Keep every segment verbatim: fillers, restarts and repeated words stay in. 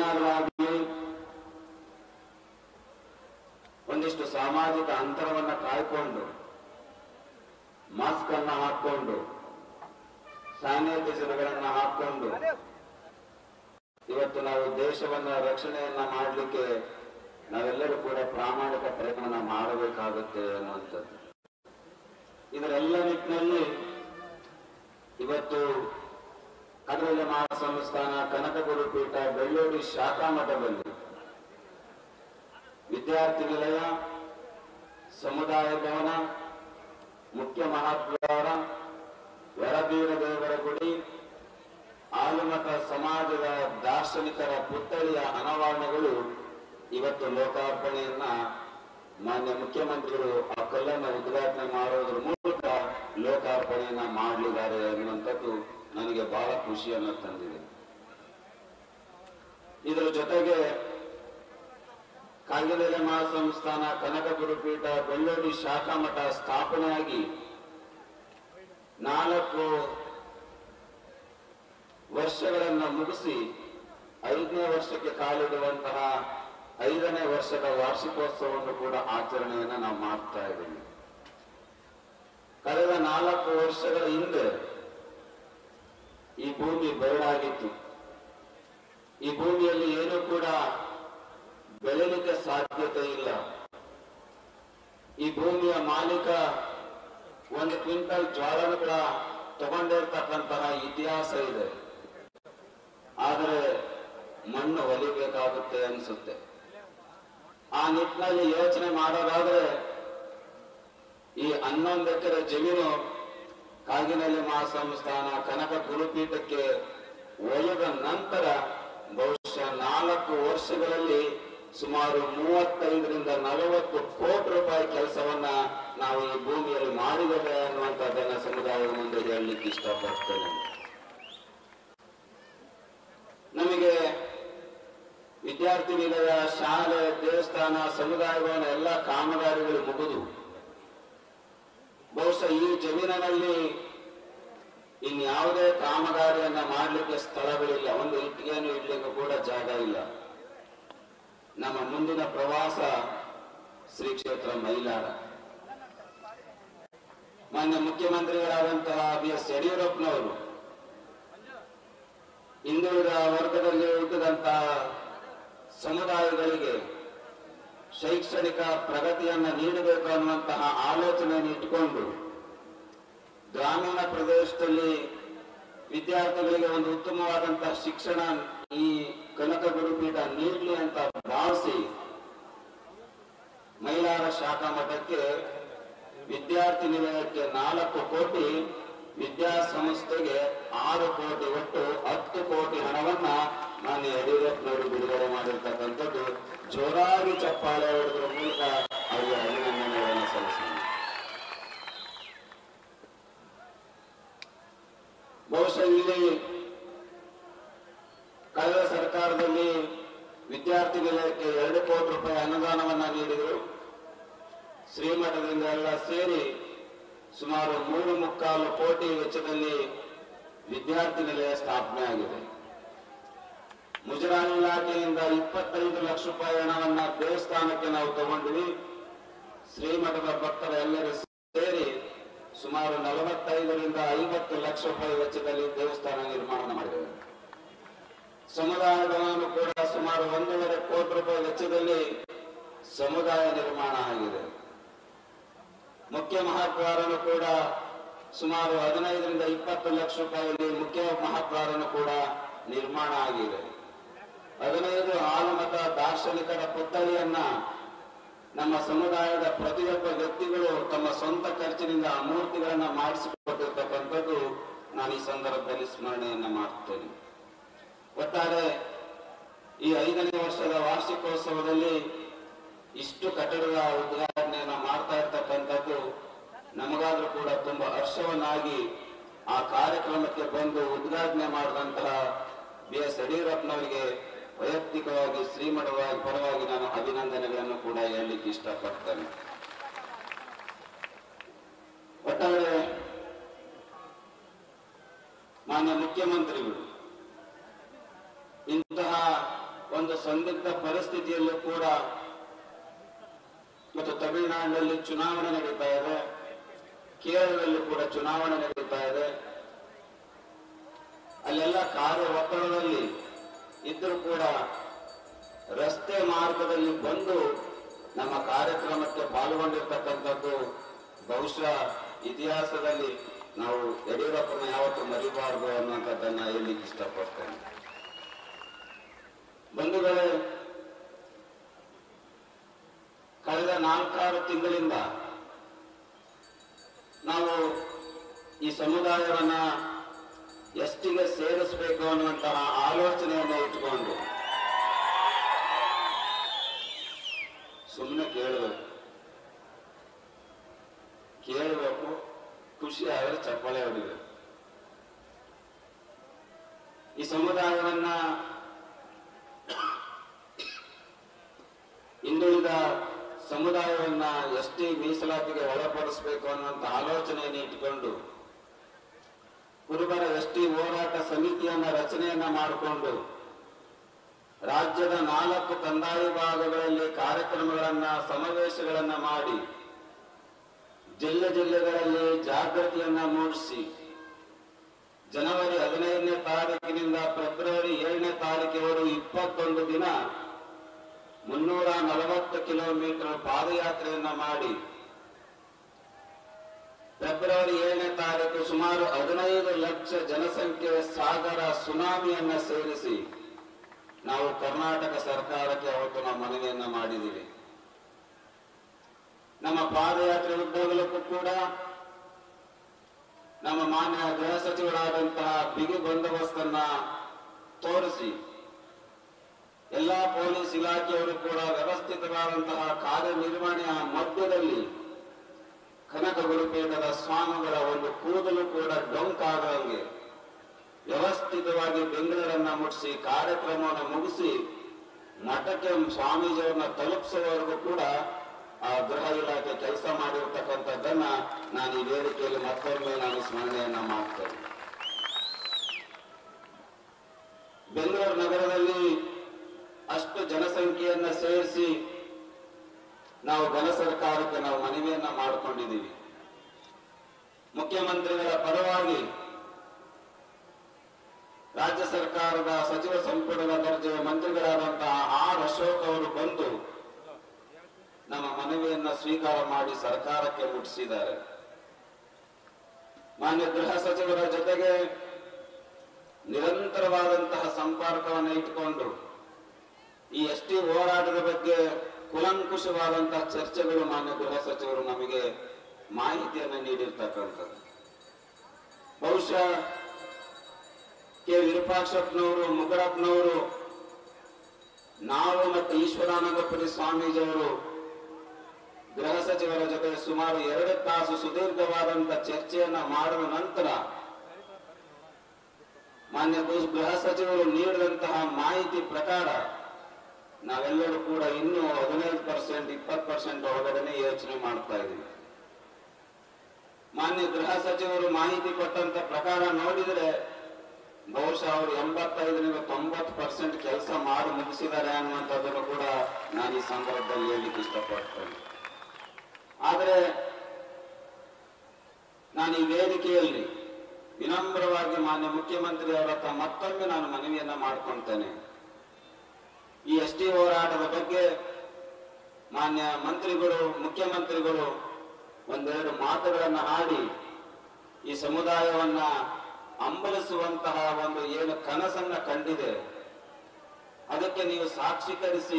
ಏನಾದರೂ ಆಗಲಿ ಒಂದಿಷ್ಟು ಸಾಮಾಜಿಕ ಅಂತರವನ್ನ ಕಾಯ್ಕೊಂಡು ಮಾಸ್ಕ್ ಅನ್ನ ಹಾಕೊಂಡು ಸ್ಯಾನಿಟೈಸರ್ಗಳನ್ನ ಹಾಕೊಂಡು ಇವತ್ತು ನಾವು ದೇಶವನ್ನ ರಕ್ಷಣೆಯನ್ನ ಮಾಡಲಿಕ್ಕೆ ನಾವೆಲ್ಲರೂ ಕೂಡ ಪ್ರಾಮಾಣಿಕ ಪ್ರಯತ್ನ ಮಾಡಬೇಕಾಗುತ್ತೆ ಅನ್ನುವಂಥದ್ದು. ಇದರೆಲ್ಲ ನಿಟ್ಟಿನಲ್ಲಿ ಇವತ್ತು ಕಡಲ ಮಹಾಸಂಸ್ಥಾನ ಕನಕ ಗುರುಪೀಠ ಬೆಳ್ಳೂಡಿ ಶಾಖಾ ಮಠದಲ್ಲಿ ವಿದ್ಯಾರ್ಥಿ ನಿಲಯ, ಸಮುದಾಯ ಭವನ, ಮುಖ್ಯ ಮಹಾದ್ವಾರ, ವರಬೀರ ದೇವರ ಗುಡಿ, ಆಲಮಠ ಸಮಾಜದ ದಾರ್ಶನಿಕರ ಪುತ್ಥಳಿಯ ಅನಾವರಣಗಳು ಇವತ್ತು ಲೋಕಾರ್ಪಣೆಯನ್ನ ಮಾನ್ಯ ಮುಖ್ಯಮಂತ್ರಿಗಳು ಆ ಕಲ್ಲನ್ನು ಉದ್ಘಾಟನೆ ಮಾಡೋದ್ರ ಮೂಲಕ ಲೋಕಾರ್ಪಣೆಯನ್ನ ಮಾಡಲಿದ್ದಾರೆ ಅನ್ನುವಂಥದ್ದು ನನಗೆ ಬಹಳ ಖುಷಿಯನ್ನು ತಂದಿದೆ. ಇದರ ಜೊತೆಗೆ ಕಾಗಿನೆಲೆ ಮಹಾಸಂಸ್ಥಾನ ಕನಕ ಗುರುಪೀಠ ಬೆಳ್ಳೂಡಿ ಶಾಖಾ ಮಠ ಸ್ಥಾಪನೆಯಾಗಿ ನಾಲ್ಕು ವರ್ಷಗಳನ್ನ ಮುಗಿಸಿ ಐದನೇ ವರ್ಷಕ್ಕೆ ಕಾಲಿಡುವಂತಹ ಐದನೇ ವರ್ಷದ ವಾರ್ಷಿಕೋತ್ಸವವನ್ನು ಕೂಡ ಆಚರಣೆಯನ್ನ ನಾವು ಮಾಡ್ತಾ ಇದ್ದೀವಿ. ಕಳೆದ ನಾಲ್ಕು ವರ್ಷಗಳ ಹಿಂದೆ ಈ ಭೂಮಿ ಬಯಲಾಗಿತ್ತು. ಈ ಭೂಮಿಯಲ್ಲಿ ಏನೂ ಕೂಡ ಬೆಳೆಯಲಿಕ್ಕೆ ಸಾಧ್ಯತೆ ಇಲ್ಲ. ಈ ಭೂಮಿಯ ಮಾಲೀಕ ಒಂದು ಕ್ವಿಂಟಲ್ ಜ್ವಾಳನು ಕೂಡ ತಗೊಂಡಿರ್ತಕ್ಕಂತಹ ಇತಿಹಾಸ ಇದೆ. ಆದರೆ ಮಣ್ಣು ಹೊಲಿಬೇಕಾಗುತ್ತೆ ಅನಿಸುತ್ತೆ. ಆ ನಿಟ್ಟಿನಲ್ಲಿ ಯೋಚನೆ ಮಾಡೋದಾದ್ರೆ ಈ ಹನ್ನೊಂದು ಎಕರೆ ಜಮೀನು ಕಾಗಿನೆಲೆ ಮಹಾಸಂಸ್ಥಾನ ಕನಕ ಗುರುಪೀಠಕ್ಕೆ ಒಯ್ದ ನಂತರ ಬಹುಶಃ ನಾಲ್ಕು ವರ್ಷಗಳಲ್ಲಿ ಸುಮಾರು ಮೂವತ್ತೈದರಿಂದ ನಲವತ್ತು ಕೋಟಿ ರೂಪಾಯಿ ಕೆಲಸವನ್ನ ನಾವು ಈ ಭೂಮಿಯಲ್ಲಿ ಮಾಡಿದ್ದೇವೆ ಅನ್ನುವಂಥದ್ದನ್ನ ಸಮುದಾಯದ ಮುಂದೆ ಹೇಳಲಿಕ್ಕೆ ಇಷ್ಟಪಡ್ತೇನೆ. ನಮಗೆ ವಿದ್ಯಾರ್ಥಿ ನಿಲಯ, ಶಾಲೆ, ದೇವಸ್ಥಾನ, ಸಮುದಾಯ ಭವನ ಎಲ್ಲ ಕಾಮಗಾರಿಗಳು ಮುಗಿದು ಬಹುಶಃ ಈ ಜಮೀನಿನಲ್ಲಿ ಇನ್ಯಾವುದೇ ಕಾಮಗಾರಿಯನ್ನ ಮಾಡಲಿಕ್ಕೆ ಸ್ಥಳಗಳಿಲ್ಲ. ಒಂದು ಇಟ್ಟಿಗೆಯನ್ನು ಇಡ್ಲಿಕ್ಕೆ ಕೂಡ ಜಾಗ ಇಲ್ಲ. ನಮ್ಮ ಮುಂದಿನ ಪ್ರವಾಸ ಶ್ರೀ ಕ್ಷೇತ್ರ ಮೈಲಾರ. ಮಾನ್ಯ ಮುಖ್ಯಮಂತ್ರಿಗಳಾದಂತಹ ಬಿ ಎಸ್ ಯಡಿಯೂರಪ್ಪನವರು ಹಿಂದುಳಿದ ವರ್ಗದಲ್ಲಿ ಹುಟ್ಟಿದಂತಹ ಸಮುದಾಯಗಳಿಗೆ ಶೈಕ್ಷಣಿಕ ಪ್ರಗತಿಯನ್ನ ನೀಡಬೇಕು ಅನ್ನುವಂತಹ ಆಲೋಚನೆಯನ್ನು ಇಟ್ಟುಕೊಂಡು ಗ್ರಾಮೀಣ ಪ್ರದೇಶದಲ್ಲಿ ವಿದ್ಯಾರ್ಥಿಗಳಿಗೆ ಒಂದು ಉತ್ತಮವಾದಂತಹ ಶಿಕ್ಷಣ ಈ ಕನಕ ಗುರುಪೀಠ ನೀಡಲಿ ಅಂತ ಭಾವಿಸಿ ಮೈಲಾರ ಶಾಖಾ ಮಠಕ್ಕೆ ವಿದ್ಯಾರ್ಥಿ ನಿಲಯಕ್ಕೆ ನಾಲ್ಕು ಕೋಟಿ, ವಿದ್ಯಾಸಂಸ್ಥೆಗೆ ಆರು ಕೋಟಿ, ಒಟ್ಟು ಹತ್ತು ಕೋಟಿ ಹಣವನ್ನ ಮಾನ್ಯ ಯಡಿಯೂರಪ್ಪನವರು ಬಿಡುಗಡೆ ಮಾಡಿರ್ತಕ್ಕಂಥದ್ದು. ಜೋರಾಗಿ ಚಪ್ಪಾಳೆ ಹೊಡೆದ್ರ ಮೂಲಕ ಅವರಿಗೆ ಅಭಿನಂದನೆಗಳನ್ನು ಸಲ್ಲಿಸಿದೆ. ಬಹುಶಃ ಇಲ್ಲಿ ಕಳೆದ ಸರ್ಕಾರದಲ್ಲಿ ವಿದ್ಯಾರ್ಥಿ ನಿಲಯಕ್ಕೆ ಎರಡು ಕೋಟಿ ರೂಪಾಯಿ ಅನುದಾನವನ್ನ ನೀಡಿದರು. ಶ್ರೀಮಠದಿಂದ ಎಲ್ಲ ಸೇರಿ ಸುಮಾರು ಮೂರು ಮುಕ್ಕಾಲು ಕೋಟಿ ವೆಚ್ಚದಲ್ಲಿ ವಿದ್ಯಾರ್ಥಿ ನಿಲಯ ಸ್ಥಾಪನೆ ಆಗಿದೆ. ಮುಜರಾಯಿ ಇಲಾಖೆಯಿಂದ ಇಪ್ಪತ್ತೈದು ಲಕ್ಷ ರೂಪಾಯಿ ಹಣವನ್ನ ದೇವಸ್ಥಾನಕ್ಕೆ ನಾವು ತಗೊಂಡ್ವಿ. ಶ್ರೀಮಠದ ಭಕ್ತರ ಎಲ್ಲರೂ ಸೇರಿ ಸುಮಾರು ನಲವತ್ತೈದರಿಂದ ಐವತ್ತು ಲಕ್ಷ ರೂಪಾಯಿ ವೆಚ್ಚದಲ್ಲಿ ದೇವಸ್ಥಾನ ನಿರ್ಮಾಣ ಮಾಡಿದ್ದೇವೆ. ಸಮುದಾಯದವನು ಕೂಡ ಸುಮಾರು ಒಂದೂವರೆ ಕೋಟಿ ರೂಪಾಯಿ ವೆಚ್ಚದಲ್ಲಿ ಸಮುದಾಯ ನಿರ್ಮಾಣ ಆಗಿದೆ. ಮುಖ್ಯ ಮಹಾದ್ವಾರನು ಕೂಡ ಸುಮಾರು ಹದಿನೈದರಿಂದ ಇಪ್ಪತ್ತು ಲಕ್ಷ ರೂಪಾಯಿಯಲ್ಲಿ ಮುಖ್ಯ ಮಹಾದ್ವಾರನು ಕೂಡ ನಿರ್ಮಾಣ ಆಗಿದೆ. ಹದಿನೈದು ಆಲಮಠ ದಾರ್ಶನಿಕರ ಪುತ್ಥಳಿಯನ್ನ ನಮ್ಮ ಸಮುದಾಯದ ಪ್ರತಿಯೊಬ್ಬ ವ್ಯಕ್ತಿಗಳು ತಮ್ಮ ಸ್ವಂತ ಖರ್ಚಿನಿಂದ ಆ ಮೂರ್ತಿಗಳನ್ನ ಮಾಡಿಸಿಕೊಟ್ಟಿರ್ತಕ್ಕಂಥದ್ದು ನಾನು ಈ ಸಂದರ್ಭದಲ್ಲಿ ಸ್ಮರಣೆಯನ್ನ ಮಾಡ್ತೇನೆ. ಒಟ್ಟಾರೆ ಈ ಐದನೇ ವರ್ಷದ ವಾರ್ಷಿಕೋತ್ಸವದಲ್ಲಿ ಇಷ್ಟು ಕಟ್ಟಡದ ಉದ್ಘಾಟನೆಯನ್ನ ಮಾಡ್ತಾ ಇರ್ತಕ್ಕಂಥದ್ದು ನಮಗಾದ್ರೂ ಕೂಡ ತುಂಬಾ ಹರ್ಷವನ್ನಾಗಿ ಆ ಕಾರ್ಯಕ್ರಮಕ್ಕೆ ಬಂದು ಉದ್ಘಾಟನೆ ಮಾಡಿದಂತಹ ಬಿ ಎಸ್ ಯಡಿಯೂರಪ್ಪನವರಿಗೆ ವೈಯಕ್ತಿಕವಾಗಿ ಶ್ರೀಮಠವಾಗಿ ಪರವಾಗಿ ನಾನು ಅಭಿನಂದನೆಗಳನ್ನು ಕೂಡ ಹೇಳಲಿಕ್ಕೆ ಇಷ್ಟಪಡ್ತೇನೆ. ಒಟ್ಟಾರೆ ಮಾನ್ಯ ಮುಖ್ಯಮಂತ್ರಿಗಳು ಇಂತಹ ಒಂದು ಸಂದಿಗ್ಧ ಪರಿಸ್ಥಿತಿಯಲ್ಲೂ ಕೂಡ ಮತ್ತು ತಮಿಳುನಾಡಿನಲ್ಲಿ ಚುನಾವಣೆ ನಡೀತಾ ಇದೆ, ಕೇರಳದಲ್ಲೂ ಕೂಡ ಚುನಾವಣೆ ನಡೀತಾ ಇದೆ. ಅಲ್ಲೆಲ್ಲ ಕಾರ್ಯ ಒತ್ತಡದಲ್ಲಿ ಇದ್ರೂ ಕೂಡ ರಸ್ತೆ ಮಾರ್ಗದಲ್ಲಿ ಬಂದು ನಮ್ಮ ಕಾರ್ಯಕ್ರಮಕ್ಕೆ ಪಾಲ್ಗೊಂಡಿರ್ತಕ್ಕಂಥದ್ದು ಬಹುಶಃ ಇತಿಹಾಸದಲ್ಲಿ ನಾವು ಯಡಿಯೂರಪ್ಪನ ಯಾವತ್ತೂ ಮರಿಬಾರದು ಅನ್ನುವಂಥದ್ದನ್ನ ಹೇಳಲಿಕ್ಕೆ ಇಷ್ಟಪಡ್ತೇನೆ. ಬಂಧುಗಳೇ, ಕಳೆದ ನಾಲ್ಕಾರು ತಿಂಗಳಿಂದ ನಾವು ಈ ಸಮುದಾಯವನ್ನ ಎಷ್ಟಿಗೆ ಸೇರಿಸಬೇಕು ಅನ್ನುವಂತಹ ಆಲೋಚನೆಯನ್ನು ಇಟ್ಕೊಂಡು ಸುಮ್ಮನೆ ಕೇಳಬೇಕು ಕೇಳಬೇಕು ಖುಷಿ ಆದರೆ ಚಪ್ಪಾಳೆ ಹೊಡಿಬೇಕು. ಈ ಸಮುದಾಯವನ್ನ ಹಿಂದುಳಿದ ಸಮುದಾಯವನ್ನ ಎಷ್ಟಿ ಮೀಸಲಾತಿಗೆ ಒಳಪಡಿಸಬೇಕು ಅನ್ನುವಂತ ಆಲೋಚನೆಯನ್ನು ಇಟ್ಟುಕೊಂಡು ಕುರುಬರ ಎಸ್ಟಿ ಹೋರಾಟ ಸಮಿತಿಯನ್ನ ರಚನೆಯನ್ನ ಮಾಡಿಕೊಂಡು ರಾಜ್ಯದ ನಾಲ್ಕು ಕಂದಾಯ ವಿಭಾಗಗಳಲ್ಲಿ ಕಾರ್ಯಕ್ರಮಗಳನ್ನ ಸಮಾವೇಶಗಳನ್ನ ಮಾಡಿ ಜಿಲ್ಲೆ ಜಿಲ್ಲೆಗಳಲ್ಲಿ ಜಾಗೃತಿಯನ್ನ ಮೂಡಿಸಿ ಜನವರಿ ಹದಿನೈದನೇ ತಾರೀಕಿನಿಂದ ಫೆಬ್ರವರಿ ಏಳನೇ ತಾರೀಕಿನವರೆಗೂ ಇಪ್ಪತ್ತೊಂದು ದಿನ ಮುನ್ನೂರ ನಲವತ್ತು ಕಿಲೋಮೀಟರ್ ಪಾದಯಾತ್ರೆಯನ್ನ ಮಾಡಿ ಫೆಬ್ರವರಿ ಏಳನೇ ತಾರೀಕು ಸುಮಾರು ಹದಿನೈದು ಲಕ್ಷ ಜನಸಂಖ್ಯೆಯ ಸಾಗರ ಸುನಾಮಿಯನ್ನ ಸೇರಿಸಿ ನಾವು ಕರ್ನಾಟಕ ಸರ್ಕಾರಕ್ಕೆ ಅವತ್ತು ನಾವು ಮನವಿಯನ್ನ ಮಾಡಿದ್ದೀವಿ. ನಮ್ಮ ಪಾದಯಾತ್ರೆ ಉದ್ದಗಲಕ್ಕೂ ಕೂಡ ನಮ್ಮ ಮಾನ್ಯ ಗೃಹ ಸಚಿವರಾದಂತಹ ಬಿಗಿ ಬಂದೋಬಸ್ತನ್ನ ತೋರಿಸಿ ಎಲ್ಲಾ ಪೊಲೀಸ್ ಇಲಾಖೆಯವರು ಕೂಡ ವ್ಯವಸ್ಥಿತವಾದಂತಹ ಕಾರ್ಯನಿರ್ವಹಣೆಯ ಮಧ್ಯದಲ್ಲಿ ಕನಕ ಗುರುಪೀಠದ ಸ್ವಾಮಿಗಳ ಒಂದು ಕೂದಲು ಕೂಡ ಡೊಂಕಾಗದಂಗೆ ವ್ಯವಸ್ಥಿತವಾಗಿ ಬೆಂಗಳೂರನ್ನ ಮುಟ್ಟಿಸಿ ಕಾರ್ಯಕ್ರಮವನ್ನು ಮುಗಿಸಿ ಮಠಕ್ಕೆ ಸ್ವಾಮೀಜಿಯವ್ರನ್ನ ತಲುಪಿಸುವವರೆಗೂ ಕೂಡ ಆ ಗೃಹ ಇಲಾಖೆ ಕೆಲಸ ಮಾಡಿರ್ತಕ್ಕಂಥದ್ದನ್ನ ನಾನು ಈ ವೇದಿಕೆಯಲ್ಲಿ ಮತ್ತೊಮ್ಮೆ ನಾನು ಸ್ಮರಣೆಯನ್ನ ಮಾಡ್ತೇನೆ. ಬೆಂಗಳೂರು ನಗರದಲ್ಲಿ ಅಷ್ಟು ಜನಸಂಖ್ಯೆಯನ್ನ ಸೇರಿಸಿ ನಾವು ಘನ ಸರ್ಕಾರಕ್ಕೆ ನಾವು ಮನವಿಯನ್ನ ಮಾಡಿಕೊಂಡಿದ್ದೀವಿ. ಮುಖ್ಯಮಂತ್ರಿಗಳ ಪರವಾಗಿ ರಾಜ್ಯ ಸರ್ಕಾರದ ಸಚಿವ ಸಂಪುಟದ ದರ್ಜೆಯ ಮಂತ್ರಿಗಳಾದಂತಹ ಆರ್ ಅಶೋಕ್ ಅವರು ಬಂದು ನಮ್ಮ ಮನವಿಯನ್ನ ಸ್ವೀಕಾರ ಮಾಡಿ ಸರ್ಕಾರಕ್ಕೆ ಮುಟ್ಟಿಸಿದ್ದಾರೆ. ಮಾನ್ಯ ಗೃಹ ಸಚಿವರ ಜೊತೆಗೆ ನಿರಂತರವಾದಂತಹ ಸಂಪರ್ಕವನ್ನು ಇಟ್ಟುಕೊಂಡು ಈ ಎಸ್ಟಿ ಹೋರಾಟದ ಬಗ್ಗೆ ಕುಲಂಕುಷವಾದಂತಹ ಚರ್ಚೆಗಳು ಮಾನ್ಯ ಗೃಹ ಸಚಿವರು ನಮಗೆ ಮಾಹಿತಿಯನ್ನು ನೀಡಿರ್ತಕ್ಕಂಥದ್ದು. ಬಹುಶಃ ಕೆ ವಿರೂಪಾಕ್ಷಪ್ಪನವರು, ಮುಗರಪ್ಪನವರು, ನಾವು ಮತ್ತು ಈಶ್ವರಾನಂದಪುರಿ ಸ್ವಾಮೀಜಿಯವರು ಗೃಹ ಸಚಿವರ ಜೊತೆ ಸುಮಾರು ಎರಡು ತಾಸು ಸುದೀರ್ಘವಾದಂತಹ ಚರ್ಚೆಯನ್ನ ಮಾಡಿದ ನಂತರ ಮಾನ್ಯ ಗೃಹ ಸಚಿವರು ನೀಡಿದಂತಹ ಮಾಹಿತಿ ಪ್ರಕಾರ ನಾವೆಲ್ಲರೂ ಕೂಡ ಇನ್ನೂ ಹದಿನೈದು ಪರ್ಸೆಂಟ್ ಇಪ್ಪತ್ತು ಪರ್ಸೆಂಟ್ ಒಳಗಡೆ ಯೋಚನೆ ಮಾಡ್ತಾ ಇದ್ದೀವಿ. ಮಾನ್ಯ ಗೃಹ ಸಚಿವರು ಮಾಹಿತಿ ಕೊಟ್ಟಂತ ಪ್ರಕಾರ ನೋಡಿದ್ರೆ ಬಹುಶಃ ಅವರು ಎಂಬತ್ತೈದರಿಂದ ತೊಂಬತ್ತು ಪರ್ಸೆಂಟ್ ಕೆಲಸ ಮಾಡಿ ಮುಗಿಸಿದ್ದಾರೆ ಅನ್ನುವಂಥದ್ದನ್ನು ಕೂಡ ನಾನು ಈ ಸಂದರ್ಭದಲ್ಲಿ ಹೇಳಲಿಕ್ಕೆ ಇಷ್ಟಪಡ್ತೇನೆ. ಆದರೆ ನಾನು ಈ ವೇದಿಕೆಯಲ್ಲಿ ವಿನಮ್ರವಾಗಿ ಮಾನ್ಯ ಮುಖ್ಯಮಂತ್ರಿ ಅವರ ಹತ್ರ ಮತ್ತೊಮ್ಮೆ ನಾನು ಮನವಿಯನ್ನ ಮಾಡ್ಕೊಳ್ತೇನೆ. ಈ ಎಸ್ ಟಿ ಹೋರಾಟದ ಬಗ್ಗೆ ಮಾನ್ಯ ಮಂತ್ರಿಗಳು, ಮುಖ್ಯಮಂತ್ರಿಗಳು ಒಂದೆರಡು ಮಾತುಗಳನ್ನ ಆಡಿ ಈ ಸಮುದಾಯವನ್ನ ಹಂಬಲಿಸುವಂತಹ ಒಂದು ಏನು ಕನಸನ್ನ ಕಂಡಿದೆ ಅದಕ್ಕೆ ನೀವು ಸಾಕ್ಷೀಕರಿಸಿ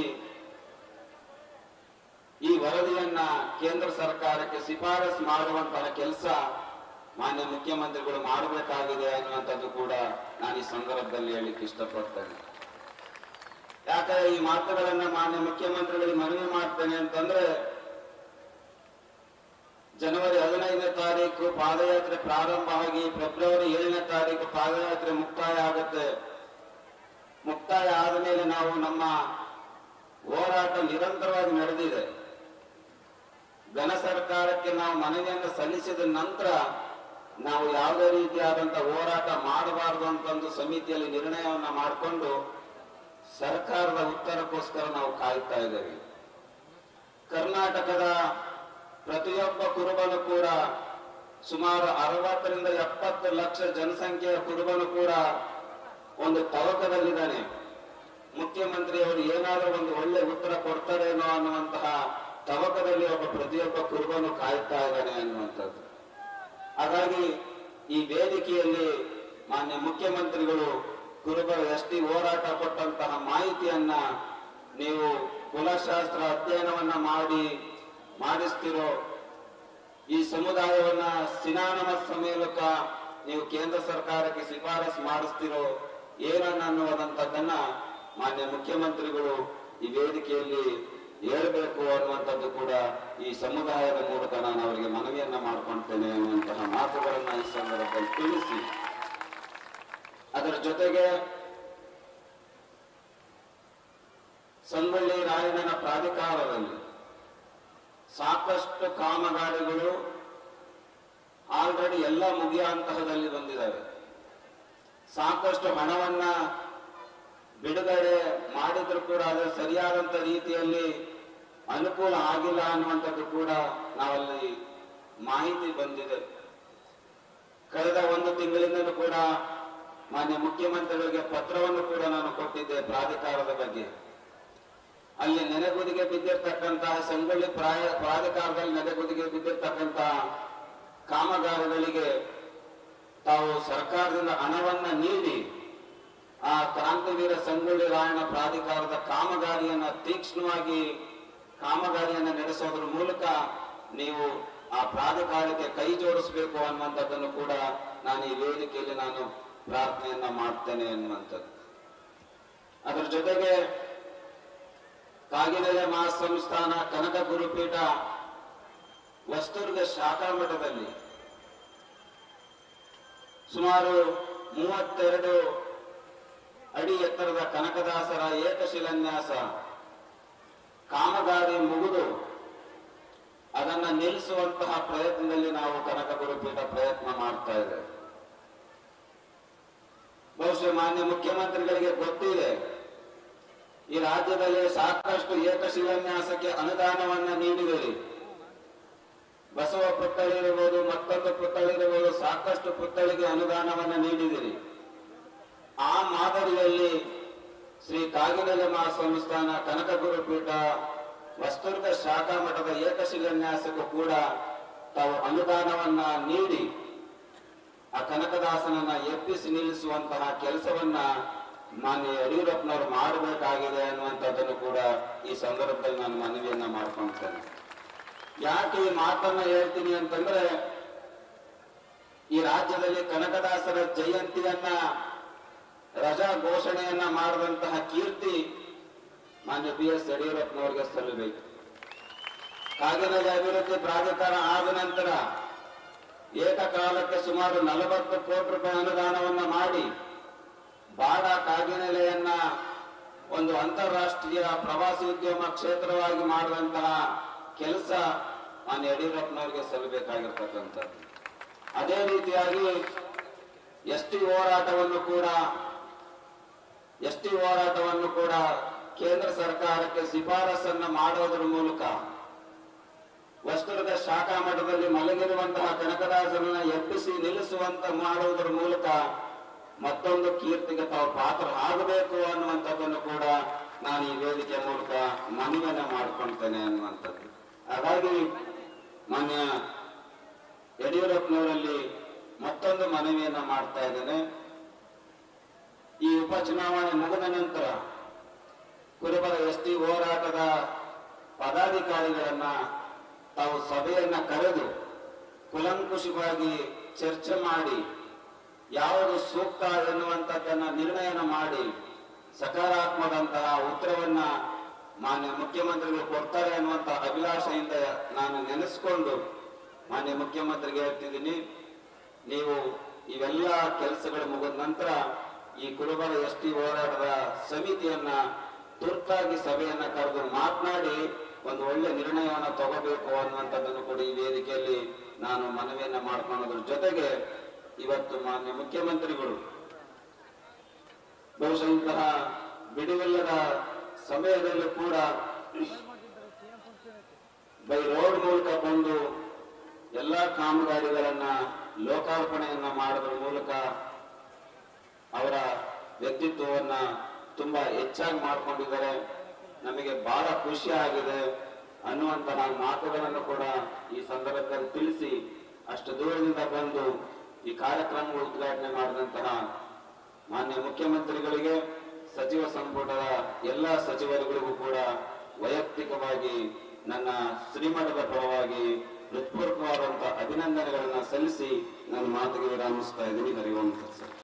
ಈ ವರದಿಯನ್ನ ಕೇಂದ್ರ ಸರ್ಕಾರಕ್ಕೆ ಶಿಫಾರಸು ಮಾಡುವಂತಹ ಕೆಲಸ ಮಾನ್ಯ ಮುಖ್ಯಮಂತ್ರಿಗಳು ಮಾಡಬೇಕಾಗಿದೆ ಅನ್ನುವಂಥದ್ದು ಕೂಡ ನಾನು ಈ ಸಂದರ್ಭದಲ್ಲಿ ಹೇಳಲಿಕ್ಕೆ ಇಷ್ಟಪಡ್ತೇನೆ. ಯಾಕಂದ್ರೆ ಈ ಮಾತುಗಳನ್ನ ಮಾನ್ಯ ಮುಖ್ಯಮಂತ್ರಿಗಳಿಗೆ ಮನವಿ ಮಾಡ್ತೇನೆ ಅಂತಂದ್ರೆ ಜನವರಿ ಹದಿನೈದನೇ ತಾರೀಕು ಪಾದಯಾತ್ರೆ ಪ್ರಾರಂಭ ಆಗಿ ಫೆಬ್ರವರಿ ಏಳನೇ ತಾರೀಕು ಪಾದಯಾತ್ರೆ ಮುಕ್ತಾಯ ಆಗುತ್ತೆ. ಮುಕ್ತಾಯ ಆದ ಮೇಲೆ ನಾವು ನಮ್ಮ ಹೋರಾಟ ನಿರಂತರವಾಗಿ ನಡೆದಿದೆ. ಘನ ಸರ್ಕಾರಕ್ಕೆ ನಾವು ಮನವಿಯನ್ನು ಸಲ್ಲಿಸಿದ ನಂತರ ನಾವು ಯಾವುದೇ ರೀತಿಯಾದಂತಹ ಹೋರಾಟ ಮಾಡಬಾರದು ಅಂತ ಒಂದು ಸಮಿತಿಯಲ್ಲಿ ನಿರ್ಣಯವನ್ನ ಮಾಡಿಕೊಂಡು ಸರ್ಕಾರದ ಉತ್ತರಕ್ಕೋಸ್ಕರ ನಾವು ಕಾಯ್ತಾ ಇದ್ದೇವೆ. ಕರ್ನಾಟಕದ ಪ್ರತಿಯೊಬ್ಬ ಕುರುಬನು ಕೂಡ, ಸುಮಾರು ಅರವತ್ತರಿಂದ ಎಪ್ಪತ್ತು ಲಕ್ಷ ಜನಸಂಖ್ಯೆಯ ಕುರುಬನು ಕೂಡ ಒಂದು ತವಕದಲ್ಲಿದ್ದಾನೆ. ಮುಖ್ಯಮಂತ್ರಿಯವರು ಏನಾದರೂ ಒಂದು ಒಳ್ಳೆ ಉತ್ತರ ಕೊಡ್ತಾರೇನೋ ಅನ್ನುವಂತಹ ತವಕದಲ್ಲಿ ಒಬ್ಬ ಪ್ರತಿಯೊಬ್ಬ ಕುರುಬನು ಕಾಯ್ತಾ ಇದ್ದಾನೆ ಅನ್ನುವಂಥದ್ದು. ಹಾಗಾಗಿ ಈ ವೇದಿಕೆಯಲ್ಲಿ ಮಾನ್ಯ ಮುಖ್ಯಮಂತ್ರಿಗಳು ಕುರುಬರ ಎಸ್ಟಿ ಹೋರಾಟ ಕೊಟ್ಟಂತಹ ಮಾಹಿತಿಯನ್ನ ನೀವು ಕುಲಶಾಸ್ತ್ರ ಅಧ್ಯಯನವನ್ನ ಮಾಡಿ ಮಾಡಿಸ್ತಿರೋ, ಈ ಸಮುದಾಯವನ್ನ ಸಿನಾನಮಸ್ ಮೂಲಕ ನೀವು ಕೇಂದ್ರ ಸರ್ಕಾರಕ್ಕೆ ಶಿಫಾರಸು ಮಾಡಿಸ್ತಿರೋ ಏನನ್ನ ಅನ್ನುವಂಥದ್ದನ್ನ ಮಾನ್ಯ ಮುಖ್ಯಮಂತ್ರಿಗಳು ಈ ವೇದಿಕೆಯಲ್ಲಿ ಹೇಳಬೇಕು ಅನ್ನುವಂಥದ್ದು ಕೂಡ ಈ ಸಮುದಾಯದ ಮೂಲಕ ನಾನು ಅವರಿಗೆ ಮನವಿಯನ್ನ ಮಾಡ್ಕೊಳ್ತೇನೆ ಅನ್ನುವಂತಹ ಮಾತುಗಳನ್ನ ಈ ಸಂದರ್ಭದಲ್ಲಿ ತಿಳಿಸಿ, ಅದರ ಜೊತೆಗೆ ಸಂಗೊಳ್ಳಿ ರಾಯಣ್ಣನ ಪ್ರಾಧಿಕಾರದಲ್ಲಿ ಸಾಕಷ್ಟು ಕಾಮಗಾರಿಗಳು ಆಲ್ರೆಡಿ ಎಲ್ಲ ಮುಗಿಯುವಂತಹದಲ್ಲಿ ಬಂದಿದ್ದಾವೆ. ಸಾಕಷ್ಟು ಹಣವನ್ನ ಬಿಡುಗಡೆ ಮಾಡಿದ್ರು ಕೂಡ ಅದರ ಸರಿಯಾದಂತ ರೀತಿಯಲ್ಲಿ ಅನುಕೂಲ ಆಗಿಲ್ಲ ಅನ್ನುವಂಥದ್ದು ಕೂಡ ನಾವಲ್ಲಿ ಮಾಹಿತಿ ಬಂದಿದೆ. ಕಳೆದ ಒಂದು ತಿಂಗಳಿಂದಲೂ ಕೂಡ ಮಾನ್ಯ ಮುಖ್ಯಮಂತ್ರಿಗಳಿಗೆ ಪತ್ರವನ್ನು ಕೂಡ ನಾನು ಕೊಟ್ಟಿದ್ದೆ ಪ್ರಾಧಿಕಾರದ ಬಗ್ಗೆ. ಅಲ್ಲಿ ನೆನೆಗುದಿಗೆ ಬಿದ್ದಿರ್ತಕ್ಕಂತಹ ಸಂಗೊಳ್ಳಿ ಪ್ರಾಯ ಪ್ರಾಧಿಕಾರದಲ್ಲಿ ನೆನೆಗುದಿಗೆ ಬಿದ್ದಿರ್ತಕ್ಕಂತಹ ಕಾಮಗಾರಿಗಳಿಗೆ ತಾವು ಸರ್ಕಾರದಿಂದ ಹಣವನ್ನ ನೀಡಿ ಆ ಕ್ರಾಂತಿವೀರ ಸಂಗೊಳ್ಳಿ ರಾಯಣ್ಣ ಪ್ರಾಧಿಕಾರದ ಕಾಮಗಾರಿಯನ್ನ ತೀಕ್ಷ್ಣವಾಗಿ ಕಾಮಗಾರಿಯನ್ನ ನಡೆಸೋದ್ರ ಮೂಲಕ ನೀವು ಆ ಪ್ರಾಧಿಕಾರಕ್ಕೆ ಕೈ ಜೋಡಿಸಬೇಕು ಅನ್ನುವಂಥದ್ದನ್ನು ಕೂಡ ನಾನು ಈ ವೇದಿಕೆಯಲ್ಲಿ ನಾನು ಪ್ರಾರ್ಥನೆಯನ್ನ ಮಾಡ್ತೇನೆ ಎನ್ನುವಂಥದ್ದು. ಅದರ ಜೊತೆಗೆ ಕಾಗಿನೆಲೆ ಮಹಾಸಂಸ್ಥಾನ ಕನಕ ಗುರುಪೀಠ ವಸ್ತುರ್ಗ ಶಾಖಾ ಮಠದಲ್ಲಿ ಸುಮಾರು ಮೂವತ್ತೆರಡು ಅಡಿ ಎತ್ತರದ ಕನಕದಾಸರ ಏಕಶಿಲಾನ್ಯಾಸ ಕಾಮಗಾರಿ ಮುಗಿದು ಅದನ್ನ ನಿಲ್ಲಿಸುವಂತಹ ಪ್ರಯತ್ನದಲ್ಲಿ ನಾವು ಕನಕ ಗುರುಪೀಠ ಪ್ರಯತ್ನ ಮಾಡ್ತಾ ಇದೆ. ಬಹುಶಃ ಮಾನ್ಯ ಮುಖ್ಯಮಂತ್ರಿಗಳಿಗೆ ಗೊತ್ತಿದೆ, ಈ ರಾಜ್ಯದಲ್ಲಿ ಸಾಕಷ್ಟು ಏಕಶಿಲಾನ್ಯಾಸಕ್ಕೆ ಅನುದಾನವನ್ನ ನೀಡಿದಿರಿ. ಬಸವ ಪುತ್ಥಳಿ ಇರಬಹುದು, ಮತ್ತೊಂದು ಪುತ್ಥಳಿ ಇರಬಹುದು, ಸಾಕಷ್ಟು ಪುತ್ಥಳಿಗೆ ಅನುದಾನವನ್ನ ನೀಡಿದಿರಿ. ಆ ಮಾದರಿಯಲ್ಲಿ ಶ್ರೀ ಕಾಗಿನೆಲೆ ಮಹಾಸಂಸ್ಥಾನ ಕನಕ ಗುರುಪೀಠ ವಸ್ತುರ್ಗ ಶಾಖಾ ಮಠದ ಏಕಶಿಲಾನ್ಯಾಸಕ್ಕೂ ಕೂಡ ತಾವು ಅನುದಾನವನ್ನ ನೀಡಿ ಆ ಕನಕದಾಸನನ್ನ ಎಪ್ಪಿಸಿ ನಿಲ್ಲಿಸುವಂತಹ ಕೆಲಸವನ್ನ ಮಾನ್ಯ ಯಡಿಯೂರಪ್ಪನವರು ಮಾಡಬೇಕಾಗಿದೆ ಅನ್ನುವಂಥದ್ದನ್ನು ಕೂಡ ಈ ಸಂದರ್ಭದಲ್ಲಿ ನಾನು ಮನವಿಯನ್ನ ಮಾಡ್ಕೊಳ್ತೇನೆ. ಯಾಕೆ ಈ ಮಾತನ್ನ ಹೇಳ್ತೀನಿ ಅಂತಂದ್ರೆ, ಈ ರಾಜ್ಯದಲ್ಲಿ ಕನಕದಾಸರ ಜಯಂತಿಯನ್ನ ರಜಾ ಘೋಷಣೆಯನ್ನ ಮಾಡಿದಂತಹ ಕೀರ್ತಿ ಮಾನ್ಯ ಬಿ ಎಸ್ ಯಡಿಯೂರಪ್ಪನವರಿಗೆ ಸಲ್ಲಬೇಕು. ಕಾಗಿನೆಲೆ ಅಭಿವೃದ್ಧಿ ಪ್ರಾಧಿಕಾರ ಆದ ನಂತರ ಏಕಕಾಲಕ್ಕೆ ಸುಮಾರು ನಲವತ್ತು ಕೋಟಿ ರೂಪಾಯಿ ಅನುದಾನವನ್ನ ಮಾಡಿ ಬಾಡ ಕಾಗಿನೆಲೆಯನ್ನ ಒಂದು ಅಂತಾರಾಷ್ಟ್ರೀಯ ಪ್ರವಾಸಿ ಉದ್ಯಮ ಕ್ಷೇತ್ರವಾಗಿ ಮಾಡುವಂತಹ ಕೆಲಸ ಮಾನ್ಯ ಯಡಿಯೂರಪ್ಪನವರಿಗೆ ಸಲ್ಲಬೇಕಾಗಿರ್ತಕ್ಕಂಥದ್ದು. ಅದೇ ರೀತಿಯಾಗಿ ಎಸ್ ಟಿ ಹೋರಾಟವನ್ನು ಕೂಡ ಎಸ್ ಟಿ ಹೋರಾಟವನ್ನು ಕೂಡ ಕೇಂದ್ರ ಸರ್ಕಾರಕ್ಕೆ ಶಿಫಾರಸನ್ನ ಮಾಡೋದ್ರ ಮೂಲಕ ವಸ್ತುರ್ಗ ಶಾಖಾ ಮಠದಲ್ಲಿ ಮಲಗಿರುವಂತಹ ಕನಕದಾಸರನ್ನ ಎಬ್ಬಿಸಿ ನಿಲ್ಲಿಸುವಂತ ಮಾಡುವುದರ ಮೂಲಕ ಮತ್ತೊಂದು ಕೀರ್ತಿಗೆ ತಾವು ಪಾತ್ರ ಆಗಬೇಕು ಅನ್ನುವಂಥದ್ದನ್ನು ಕೂಡ ನಾನು ಈ ವೇದಿಕೆ ಮೂಲಕ ಮನವಿಯನ್ನ ಮಾಡ್ಕೊಳ್ತೇನೆ ಅನ್ನುವಂಥದ್ದು. ಹಾಗಾಗಿ ಮಾನ್ಯ ಯಡಿಯೂರಪ್ಪನವರಲ್ಲಿ ಮತ್ತೊಂದು ಮನವಿಯನ್ನ ಮಾಡ್ತಾ ಇದ್ದೇನೆ. ಈ ಉಪಚುನಾವಣೆ ಮುಗಿದ ನಂತರ ಕುರುಬರ ಎಸ್ ಟಿ ಹೋರಾಟದ ಪದಾಧಿಕಾರಿಗಳನ್ನ ತಾವು ಸಭೆಯನ್ನ ಕರೆದು ಕುಲಂಕುಷವಾಗಿ ಚರ್ಚೆ ಮಾಡಿ ಯಾವುದು ಸೂಕ್ತ ಎನ್ನುವಂಥದ್ದನ್ನ ನಿರ್ಣಯನ ಮಾಡಿ ಸಕಾರಾತ್ಮಕಂತಹ ಉತ್ತರವನ್ನ ಮಾನ್ಯ ಮುಖ್ಯಮಂತ್ರಿಗಳು ಕೊಡ್ತಾರೆ ಅನ್ನುವಂತ ಅಭಿಲಾಷೆಯಿಂದ ನಾನು ನೆನೆಸ್ಕೊಂಡು ಮಾನ್ಯ ಮುಖ್ಯಮಂತ್ರಿಗೆ ಹೇಳ್ತಿದ್ದೀನಿ, ನೀವು ಇವೆಲ್ಲ ಕೆಲಸಗಳು ಮುಗಿದ ನಂತರ ಈ ಕುರುಬರ ಎಸ್ ಟಿ ಹೋರಾಟದ ಸಮಿತಿಯನ್ನ ತುರ್ತಾಗಿ ಸಭೆಯನ್ನ ಕರೆದು ಮಾತನಾಡಿ ಒಂದು ಒಳ್ಳೆ ನಿರ್ಣಯವನ್ನು ತಗೋಬೇಕು ಅನ್ನುವಂಥದ್ದನ್ನು ಕೂಡ ಈ ವೇದಿಕೆಯಲ್ಲಿ ನಾನು ಮನವಿಯನ್ನ ಮಾಡ್ಕೊಳ್ಳೋದ್ರ ಜೊತೆಗೆ ಇವತ್ತು ಮಾನ್ಯ ಮುಖ್ಯಮಂತ್ರಿಗಳು ಬಹುಶಃ ಇಂತಹ ಬಿಡುವಿಲ್ಲದ ಸಮಯದಲ್ಲೂ ಕೂಡ ಬೈ ರೋಡ್ ಮೂಲಕ ಬಂದು ಎಲ್ಲಾ ಕಾಮಗಾರಿಗಳನ್ನ ಲೋಕಾರ್ಪಣೆಯನ್ನ ಮಾಡೋದ್ರ ಮೂಲಕ ಅವರ ವ್ಯಕ್ತಿತ್ವವನ್ನ ತುಂಬಾ ಹೆಚ್ಚಾಗಿ ಮಾಡ್ಕೊಂಡಿದ್ದಾರೆ. ನಮಗೆ ಬಹಳ ಖುಷಿ ಆಗಿದೆ ಅನ್ನುವಂತಹ ಮಾತುಗಳನ್ನು ಕೂಡ ಈ ಸಂದರ್ಭದಲ್ಲಿ ತಿಳಿಸಿ, ಅಷ್ಟು ದೂರದಿಂದ ಬಂದು ಈ ಕಾರ್ಯಕ್ರಮ ಉದ್ಘಾಟನೆ ಮಾಡಿದಂತಹ ಮಾನ್ಯ ಮುಖ್ಯಮಂತ್ರಿಗಳಿಗೆ, ಸಚಿವ ಸಂಪುಟದ ಎಲ್ಲ ಸಚಿವರುಗಳಿಗೂ ಕೂಡ ವೈಯಕ್ತಿಕವಾಗಿ ನನ್ನ ಶ್ರೀಮಠದ ಪರವಾಗಿ ಹೃತ್ಪೂರ್ವಕವಾದಂತಹ ಅಭಿನಂದನೆಗಳನ್ನ ಸಲ್ಲಿಸಿ ನನ್ನ ಮಾತಿಗೆ ವಿರಾಮಿಸ್ತಾ ಇದ್ದೀನಿ. ಹರಿ ಓಂ.